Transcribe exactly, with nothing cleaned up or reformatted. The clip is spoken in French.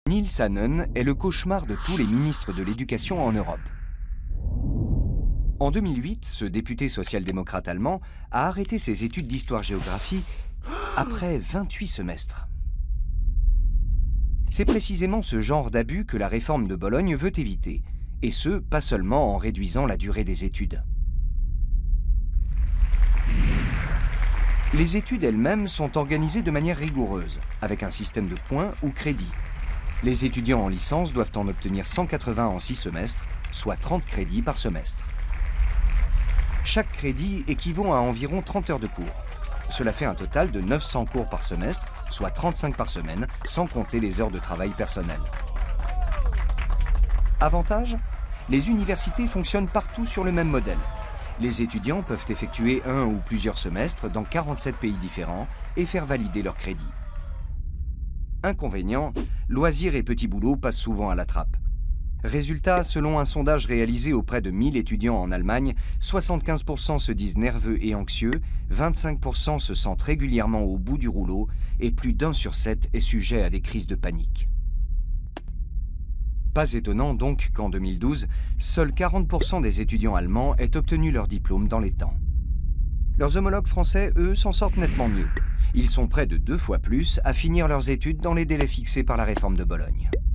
Niels Hannen est le cauchemar de tous les ministres de l'éducation en Europe. En deux mille huit, ce député social-démocrate allemand a arrêté ses études d'histoire-géographie après vingt-huit semestres. C'est précisément ce genre d'abus que la réforme de Bologne veut éviter, et ce, pas seulement en réduisant la durée des études. Les études elles-mêmes sont organisées de manière rigoureuse, avec un système de points ou crédits. Les étudiants en licence doivent en obtenir cent quatre-vingts en six semestres, soit trente crédits par semestre. Chaque crédit équivaut à environ trente heures de cours. Cela fait un total de neuf cents cours par semestre, soit trente-cinq par semaine, sans compter les heures de travail personnel. Avantage ? Les universités fonctionnent partout sur le même modèle. Les étudiants peuvent effectuer un ou plusieurs semestres dans quarante-sept pays différents et faire valider leurs crédits. Inconvénient, loisirs et petits boulots passent souvent à la trappe. Résultat, selon un sondage réalisé auprès de mille étudiants en Allemagne, soixante-quinze pour cent se disent nerveux et anxieux, vingt-cinq pour cent se sentent régulièrement au bout du rouleau et plus d'un sur sept est sujet à des crises de panique. Pas étonnant donc qu'en deux mille douze, seuls quarante pour cent des étudiants allemands aient obtenu leur diplôme dans les temps. Leurs homologues français, eux, s'en sortent nettement mieux. Ils sont près de deux fois plus à finir leurs études dans les délais fixés par la réforme de Bologne.